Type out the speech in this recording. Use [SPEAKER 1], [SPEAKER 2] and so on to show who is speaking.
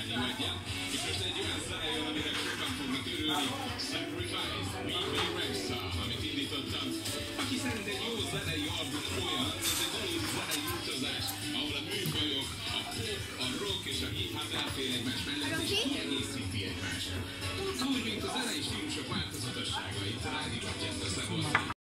[SPEAKER 1] csinálni legyen. És most egy olyan zene jön, amire sokan fognak örülni. Sacrifice, We May Rexa, amit indítottam. Aki szerint egy jó zenei album olyan, ez egy valódi zenei út